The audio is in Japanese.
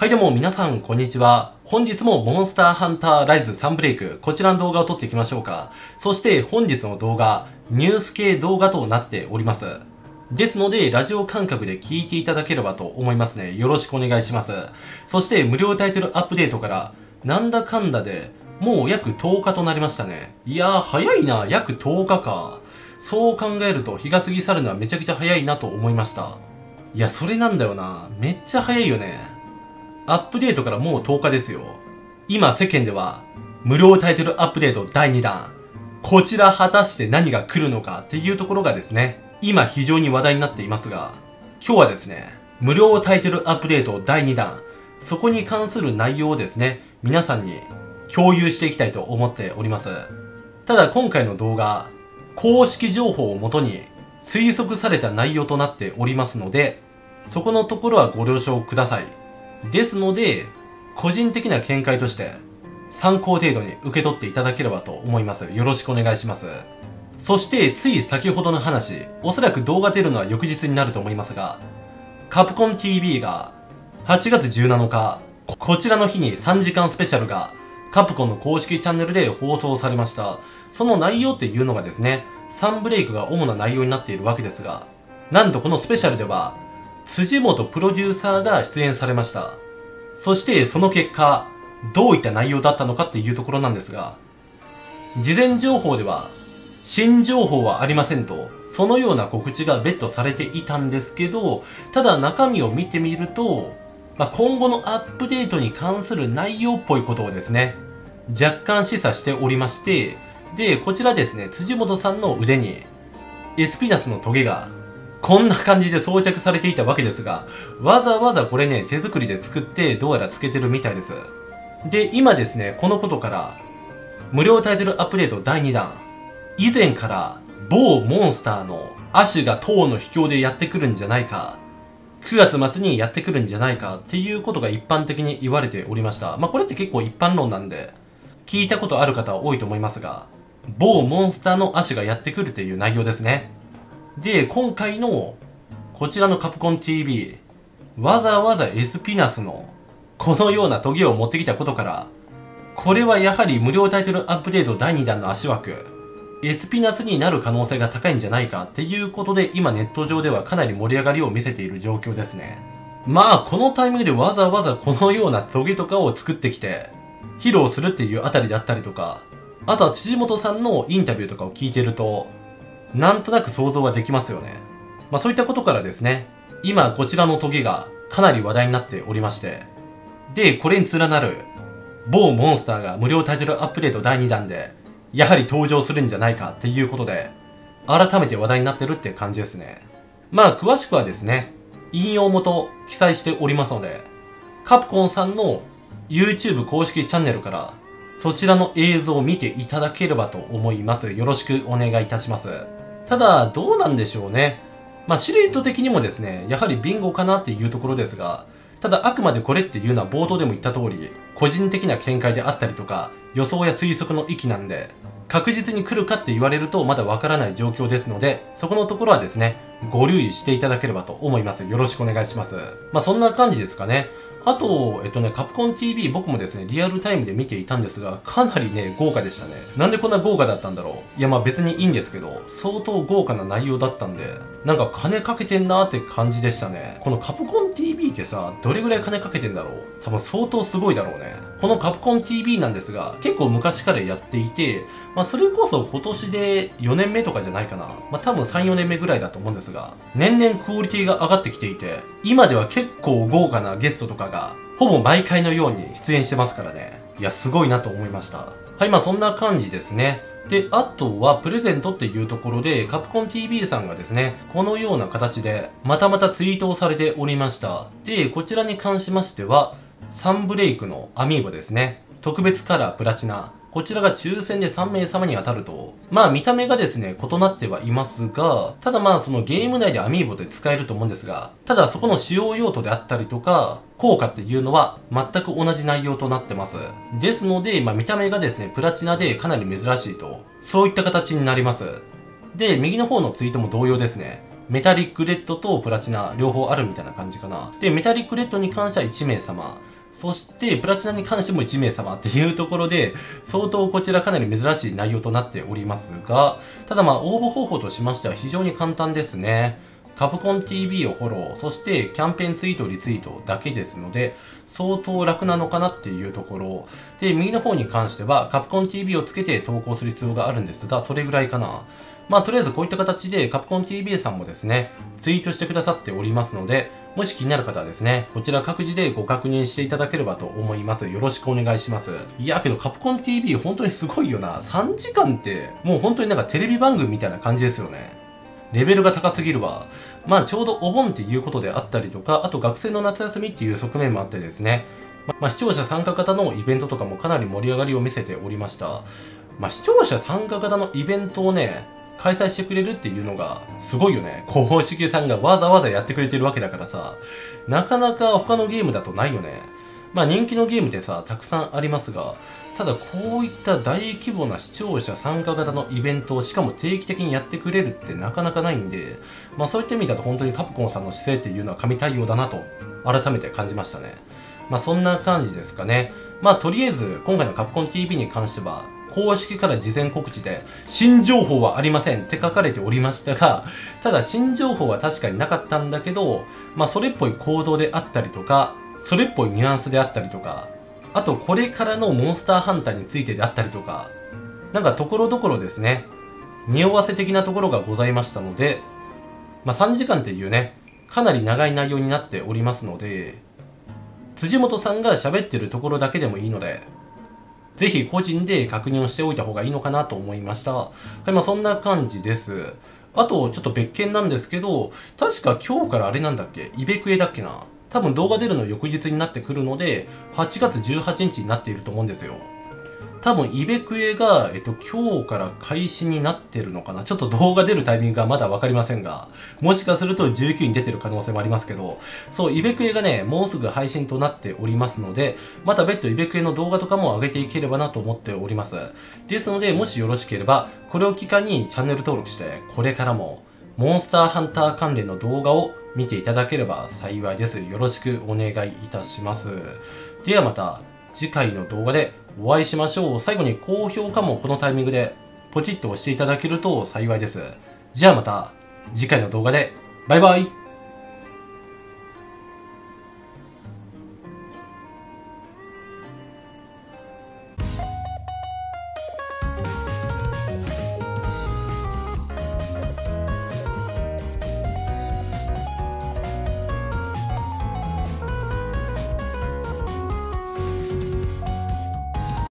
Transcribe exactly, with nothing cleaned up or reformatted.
はいどうも皆さんこんにちは。本日もモンスターハンターライズさんブレイク、こちらの動画を撮っていきましょうか。そして本日の動画、ニュース系動画となっております。ですので、ラジオ感覚で聞いていただければと思いますね。よろしくお願いします。そして無料タイトルアップデートから、なんだかんだで、もう約とおかとなりましたね。いやー早いな、約とおかか。そう考えると日が過ぎ去るのはめちゃくちゃ早いなと思いました。いや、それなんだよな。めっちゃ早いよね。アップデートからもうとおかですよ。今世間では、無料タイトルアップデートだいにだん。こちら果たして何が来るのかっていうところがですね、今非常に話題になっていますが、今日はですね、無料タイトルアップデートだいにだん、そこに関する内容をですね、皆さんに共有していきたいと思っております。ただ今回の動画、公式情報をもとに推測された内容となっておりますので、そこのところはご了承ください。ですので、個人的な見解として参考程度に受け取っていただければと思います。よろしくお願いします。そしてつい先ほどの話、おそらく動画出るのは翌日になると思いますが、カプコン ティーブイ がはちがつじゅうなのか、こちらの日にさんじかんスペシャルがカプコンの公式チャンネルで放送されました。その内容っていうのがですね、さんブレイクが主な内容になっているわけですが、なんとこのスペシャルでは、辻本プロデューサーが出演されました。そしてその結果、どういった内容だったのかっていうところなんですが、事前情報では、新情報はありませんと、そのような告知が別途されていたんですけど、ただ中身を見てみると、まあ、今後のアップデートに関する内容っぽいことをですね、若干示唆しておりまして、で、こちらですね、辻本さんの腕に、エスピナスのトゲが、こんな感じで装着されていたわけですが、わざわざこれね、手作りで作ってどうやらつけてるみたいです。で、今ですね、このことから、無料タイトルアップデートだいにだん、以前から某モンスターのアシュが塔の秘境でやってくるんじゃないか、くがつ末にやってくるんじゃないかっていうことが一般的に言われておりました。まあこれって結構一般論なんで、聞いたことある方は多いと思いますが、某モンスターのアシュがやってくるっていう内容ですね。で、今回の、こちらのカプコン ティーブイ、わざわざエスピナスの、このようなトゲを持ってきたことから、これはやはり無料タイトルアップデートだいにだんの足枠、エスピナスになる可能性が高いんじゃないかっていうことで、今ネット上ではかなり盛り上がりを見せている状況ですね。まあ、このタイミングでわざわざこのようなトゲとかを作ってきて、披露するっていうあたりだったりとか、あとは辻本さんのインタビューとかを聞いてると、なんとなく想像ができますよね。まあそういったことからですね、今こちらのトゲがかなり話題になっておりまして、で、これに連なる某モンスターが無料タイトルアップデートだいにだんで、やはり登場するんじゃないかっていうことで、改めて話題になってるって感じですね。まあ詳しくはですね、引用元記載しておりますので、カプコンさんの YouTube 公式チャンネルから、そちらの映像を見ていただければと思います。よろしくお願いいたします。ただ、どうなんでしょうね。まあ、シルエット的にもですね、やはりビンゴかなっていうところですが、ただあくまでこれっていうのは冒頭でも言った通り、個人的な見解であったりとか、予想や推測の域なんで、確実に来るかって言われるとまだわからない状況ですので、そこのところはですね、ご留意していただければと思います。よろしくお願いします。まあ、そんな感じですかね。あと、えっとね、カプコン ティーブイ 僕もですね、リアルタイムで見ていたんですが、かなりね、豪華でしたね。なんでこんな豪華だったんだろう。いや、まあ別にいいんですけど、相当豪華な内容だったんで、なんか金かけてんなーって感じでしたね。このカプコン ティーブイ ってさ、どれぐらい金かけてんだろう。多分相当すごいだろうね。このカプコン ティーブイ なんですが、結構昔からやっていて、まあそれこそ今年でよねんめとかじゃないかな。まあ多分さん、よねんめぐらいだと思うんですが、年々クオリティが上がってきていて、今では結構豪華なゲストとかが、ほぼ毎回のように出演してますからね。いや、すごいなと思いました。はい、まあそんな感じですね。で、あとはプレゼントっていうところで、カプコン ティーブイ さんがですね、このような形で、またまたツイートをされておりました。で、こちらに関しましては、さんブレイクのアミーボですね。特別カラープラチナ。こちらが抽選でさんめいさまに当たると。まあ見た目がですね、異なってはいますが、ただまあそのゲーム内でアミーボで使えると思うんですが、ただそこの使用用途であったりとか、効果っていうのは全く同じ内容となってます。ですので、まあ見た目がですね、プラチナでかなり珍しいと。そういった形になります。で、右の方のツイートも同様ですね。メタリックレッドとプラチナ両方あるみたいな感じかな。で、メタリックレッドに関してはいちめいさま。 そして、プラチナに関してもいちめいさまっていうところで、相当こちらかなり珍しい内容となっておりますが、ただまあ応募方法としましては非常に簡単ですね。カプコン ティーブイ をフォロー、そしてキャンペーンツイート、リツイートだけですので、相当楽なのかなっていうところ。で、右の方に関しては、カプコン ティーブイ をつけて投稿する必要があるんですが、それぐらいかな。まあ、とりあえずこういった形で、カプコン ティーブイ さんもですね、ツイートしてくださっておりますので、もし気になる方はですね、こちら各自でご確認していただければと思います。よろしくお願いします。いや、けどカプコン ティーブイ 本当にすごいよな。さんじかんって、もう本当になんかテレビ番組みたいな感じですよね。レベルが高すぎるわ。まあちょうどお盆っていうことであったりとか、あと学生の夏休みっていう側面もあってですね、まあ視聴者参加型のイベントとかもかなり盛り上がりを見せておりました。まあ視聴者参加型のイベントをね、開催してくれるっていうのがすごいよね。公式さんがわざわざやってくれてるわけだからさ、なかなか他のゲームだとないよね。まあ人気のゲームってさ、たくさんありますが、ただこういった大規模な視聴者参加型のイベントをしかも定期的にやってくれるってなかなかないんで、まあそういった意味だと本当にカプコンさんの姿勢っていうのは神対応だなと改めて感じましたね。まあそんな感じですかね。まあとりあえず今回のカプコン ティーブイ に関しては公式から事前告知で新情報はありませんって書かれておりましたが、ただ新情報は確かになかったんだけど、まあそれっぽい行動であったりとか、それっぽいニュアンスであったりとか、あとこれからのモンスターハンターについてであったりとか、なんかところどころですね、匂わせ的なところがございましたので、まあさんじかんっていうね、かなり長い内容になっておりますので、辻本さんが喋ってるところだけでもいいので、ぜひ個人で確認をしておいた方がいいのかなと思いました。はい、まあそんな感じです。あと、ちょっと別件なんですけど、確か今日からあれなんだっけ、イベクエだっけな。多分動画出るの翌日になってくるので、はちがつじゅうはちにちになっていると思うんですよ。多分イベクエが、えっと、今日から開始になってるのかな。ちょっと動画出るタイミングがまだわかりませんが、もしかするとじゅうくに出てる可能性もありますけど、そう、イベクエがね、もうすぐ配信となっておりますので、また別途イベクエの動画とかも上げていければなと思っております。ですので、もしよろしければ、これを機会にチャンネル登録して、これからも、モンスターハンター関連の動画を見ていただければ幸いです。よろしくお願いいたします。ではまた次回の動画でお会いしましょう。最後に高評価もこのタイミングでポチッと押していただけると幸いです。じゃあまた次回の動画でバイバイ。